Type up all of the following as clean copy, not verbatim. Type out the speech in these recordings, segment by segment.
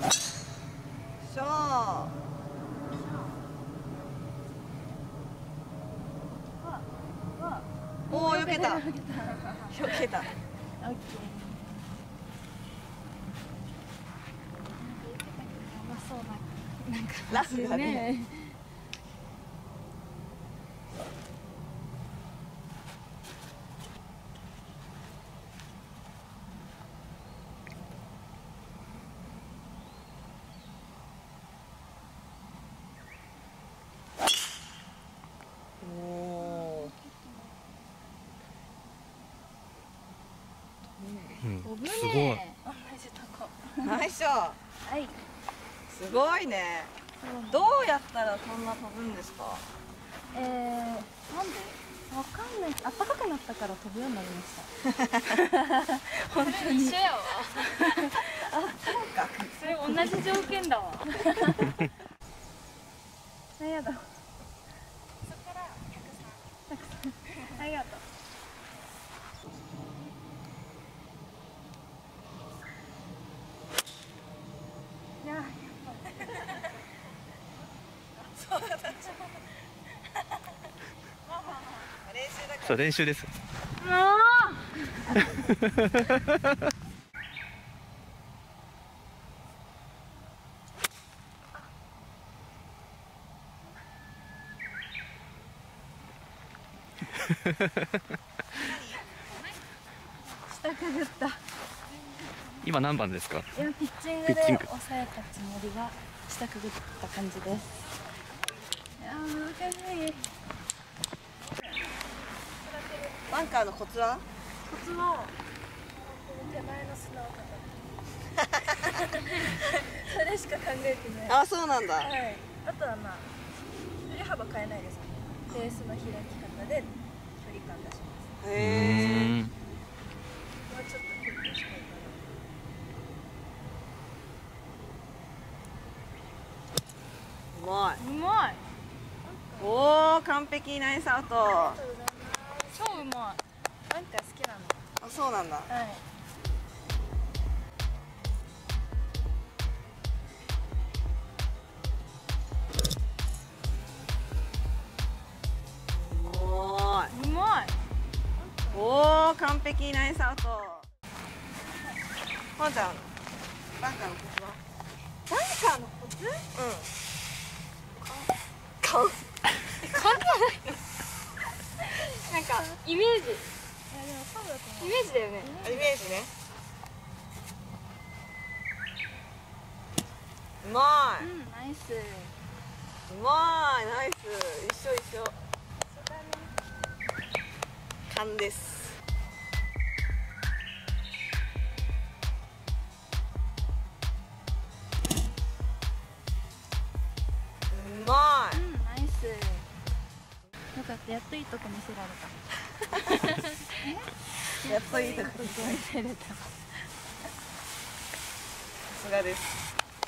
しょー。おお、避けた。避けた。 オッケー。まあそうな、なんかラフだね。 すごい。 ナイスショー。 はい。 すごいね。どうやったらそんな飛ぶんですか。 なんでわかんない。暖かくなったから飛ぶようになりました。本当に一緒やわ。 あ、そうか。 それ同じ条件だわ。 あ、やだ。 そこからありがとう。いや、 そう、練習です。 下くぐった。 今何番ですか。 今ピッチングで抑えたつもりが下くぐった感じです。いやー、難しい。 バンカーのコツは。 コツは手前の砂を叩く。それしか考えてない。 あ、そうなんだ。 はい。あとはまあ振り幅変えないですね。ベースの開き方で距離感出します。 へえ。 もうちょっと距離近いから。 うまい。 うまい。 おお、完璧。ナイスアウト。 ありがとうございます。 超うまい。 バンカー好きなんで。 あ、そうなんだ。 はい。 うまい。 おお、完璧。ナイスアウト。ほんちゃん、バンカーのコツは。 バンカーのコツ？ うん。顔。 なんかイメージ。 いやでもそうだと思う。 イメージだよね。 イメージね。うまい。 ナイス。 うまい。ナイス。一緒一緒。勘です。うまい。 ナイス。よかった、やっといいとこ見せられた。 やっといいとこ見せれた。 さすがです。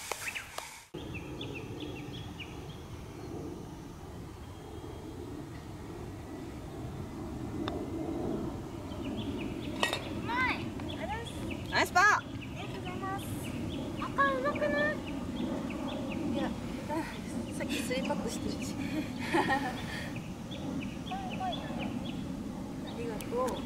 ナイスパー。 ありがとうございます。 赤うまくない？ いや、さっき3パットしてるし。ありがとう。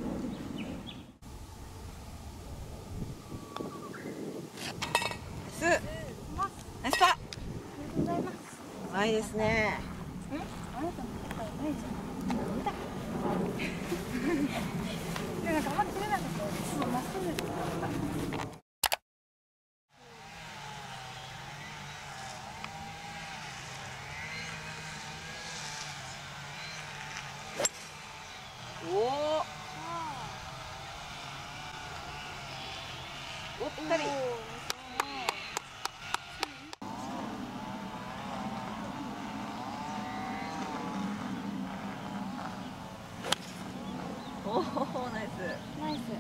ナイスパー。 ありがとうございます。 うまいですね。 あなたの方がうまいじゃん。見た。でなんかあんまり釣れなかったよ。そうまっすぐだった。 おお。おったり。おお、ナイス。 ナイス。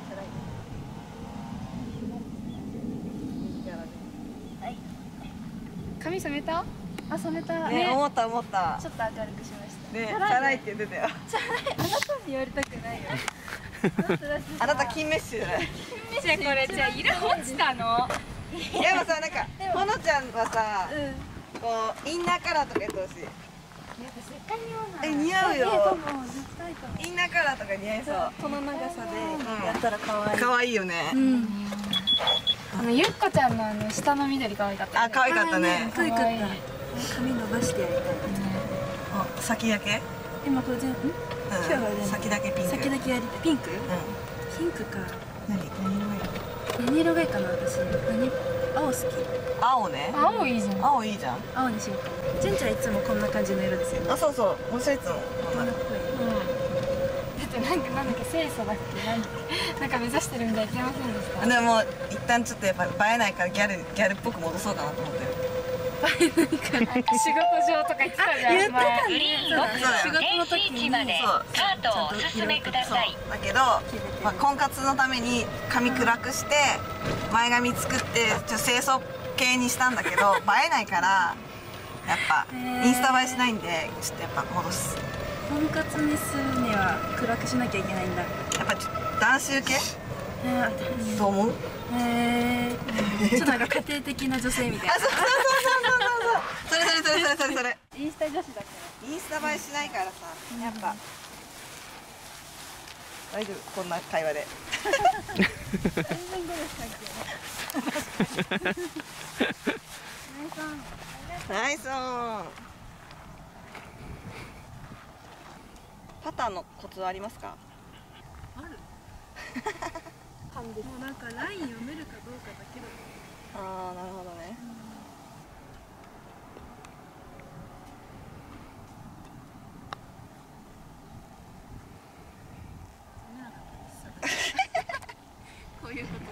はい。 髪染めた？ あ、染めた。 ね、思った思ったち。ょっと明るくしました。 ね、チャラいって言ってたよ。 チャラい。あなたに言われたくないよ。 あなた金メッシュじゃない。 じゃあこれじゃあ色落ちたの？ でもさ、なんかほのちゃんはさ、こうインナーカラーとかやってほしい。 絶対似合わない。 似合うよ。 多分絶対かも。 インナーカラーとか似合いそう。 この長さでやったら可愛い。 可愛いよね。 ゆっこちゃんの下の緑可愛かった。 あ、可愛かったね。 可愛かった。髪伸ばしてやりたい。 あ、先だけ？ 今これ全部。今日は先だけピンク。 先だけやりたい。ピンク？ピンクか。何色がいいかな私。青好き。 青ね。 青いいじゃん。 青いいじゃん。 青にしようか。純ちゃんいつもこんな感じの色ですよね。 あ、そうそう。面白いつも。 大人っぽい。 だってなんだっけ清楚だっけなんか目指してるみたいに言ってませんでした。 でも一旦ちょっとやっぱ映えないからギャルっぽく戻そうかなと思ってる。 なんか仕事上とか言ってたじゃん。 言ってたね。 そうだよ。 仕事の時にそう。 カートをお進めください。 だけど、まあ、婚活のために髪暗くして前髪作ってちょっと清楚系にしたんだけど映えないからやっぱインスタ映えしないんでちょっとやっぱ戻す。 婚活にするには暗くしなきゃいけないんだ。 やっぱちょっと男子受けと思う？ ちょっとなんか家庭的な女性みたいな。 そうそれインスタ女子だったら。 インスタ映えしないからさ、やっぱ大丈夫、こんな会話でナイスオン。パターのコツはありますか？ ある。もうなんかライン読めるかどうかだけだ。 ああ、なるほどね。 こういうことです。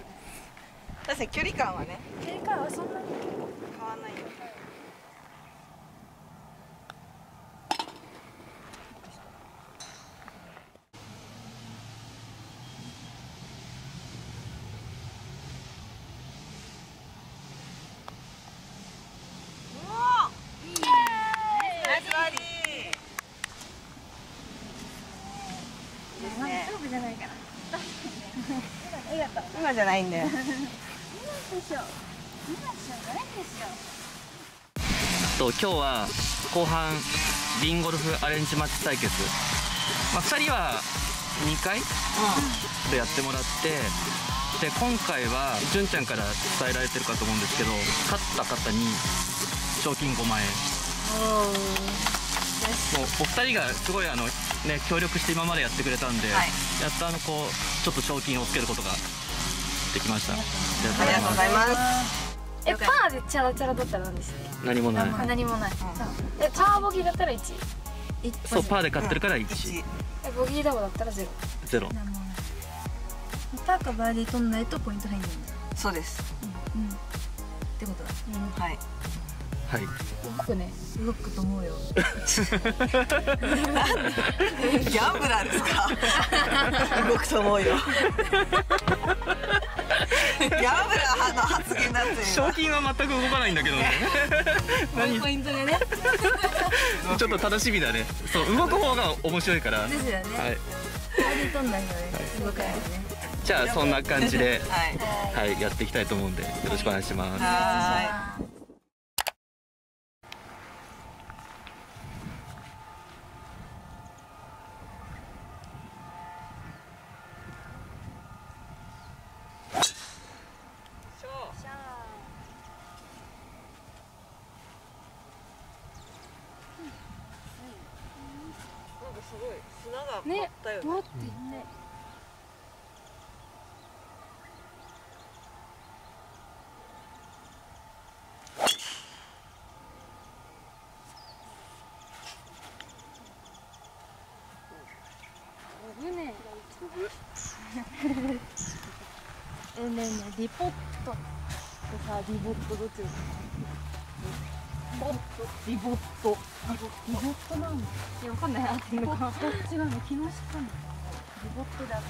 確かに距離感はね、 距離感はそんなに変わんないよ。ナイスバーディー。 勝負じゃないから。 今じゃないんだよ。 今日は後半リンゴルフアレンジマッチ対決、2人は2回でやってもらって、で今回は純ちゃんから伝えられてるかと思うんですけど、勝った方に賞金5万円。もうお二人がすごい協力して今までやってくれたんで、やっとこうちょっと賞金をつけることができました。 ありがとうございます。 パーでチャラチャラだったら何ですか？ 何もない。 何もない。パーボギーだったら1。 そう、パーで勝ってるから1。 ボギーダボだったら0。 0。 パーかバーディー取んないとポイント入んないんだ。 そうです。 ってことだ。 はい。 はい。 動くね。 動くと思うよ。 ギャンブラーですか？動くと思うよ。ギャンブラーの発言だって。 賞金は全く動かないんだけどね。 ポイントでね。 ちょっと楽しみだね。そう、動く方が面白いから。 ですよね。 はい。 バーディー取んないので動かないですね。 じゃあそんな感じで、 はい。 はい、やっていきたいと思うんで、よろしくお願いします。 はーい。すごい砂が舞ったよね。 待ってね。ねえねえ、リポットとさ、リボットどっちだ？リボットなんだ。いや、わかんない。合ってるのか。どっちなの？木下かな。リボットで合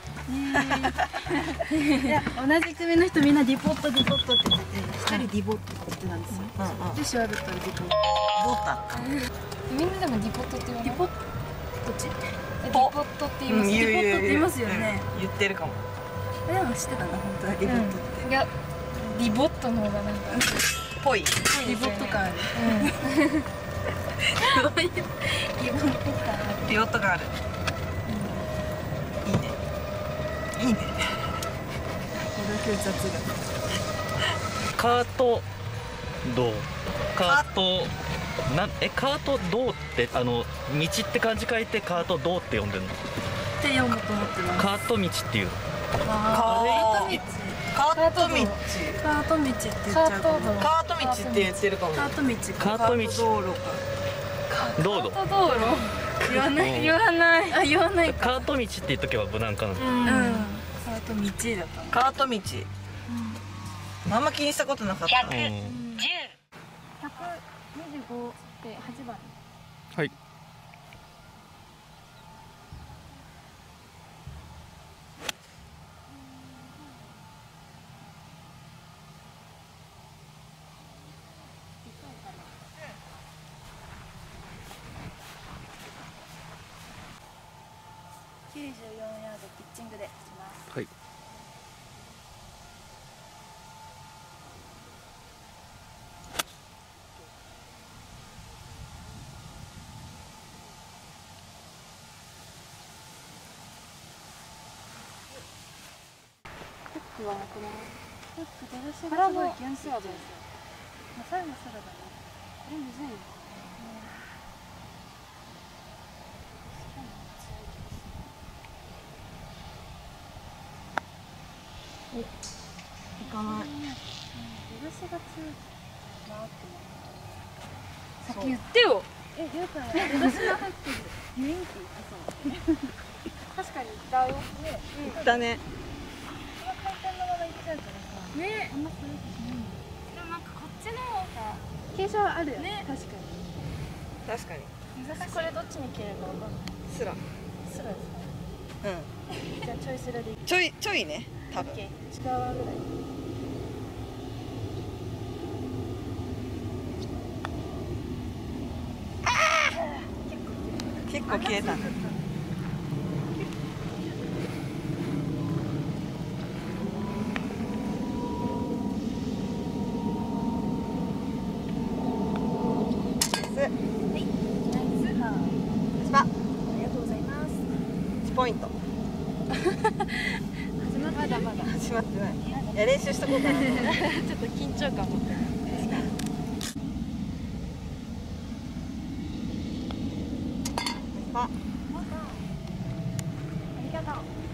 ってる。いや、同じ組の人みんなリポットって言ってて、一人リボットって言ってたんですよ。で、シュワルトリボット。 ボタみんなでもリポットって言わない？ リポットどっち？ リポットって言います。 言うリポットって言いますよね。 言ってるかも。 でも知ってたんだ本当はリボットって。 いや、 リボットの方がなんかぽい。 リボット感ある。リボット感ある。 リボットがある。いいね。いいね。 これだけ雑学。 カート道、カートカート道って道って漢字書いてカート道って呼んでるの？ って読むと思ってます。 カート道っていう。 カート道。 カート道。 カート道って言っちゃうかも。 カート道って言ってるかも。 カート道。 カート道。 道路か。 道路。 カート道路。言わない言わない。あ、言わないか。 カート道って言っとけば無難かな。 うん。カート道だった。 カート道。あんま気にしたことなかった。 110。 125で8番。 はい。 94ヤードピッチングでします。 はい。 フックはこのフック出だしがすごい原始ですよ。まあ最後サラダね。これむずいよ。 行かない。 出だしが強いなって思った。さっき言ってよ。言うから出だしが入ってる。ユインキー。そう。確かにだよね。 行ったね。 回転のまま行っちゃうからさ。ね。あんまそれしないんだよ。でもなんかこっちのさ、傾斜はあるよね。確かに。 確かに。 私これどっちに切れるかわかんない。 スラ。 スラですか。 うん。 じゃあちょいスラでいく。 ちょいね。多分。 内側ぐらい。 結構切れたんだ。 ありがとうございます。 1ポイント。 まだまだ。 始まってない。いや練習しとこうかなと思って。 ちょっと緊張感持ってる。 あ、 ありがとう。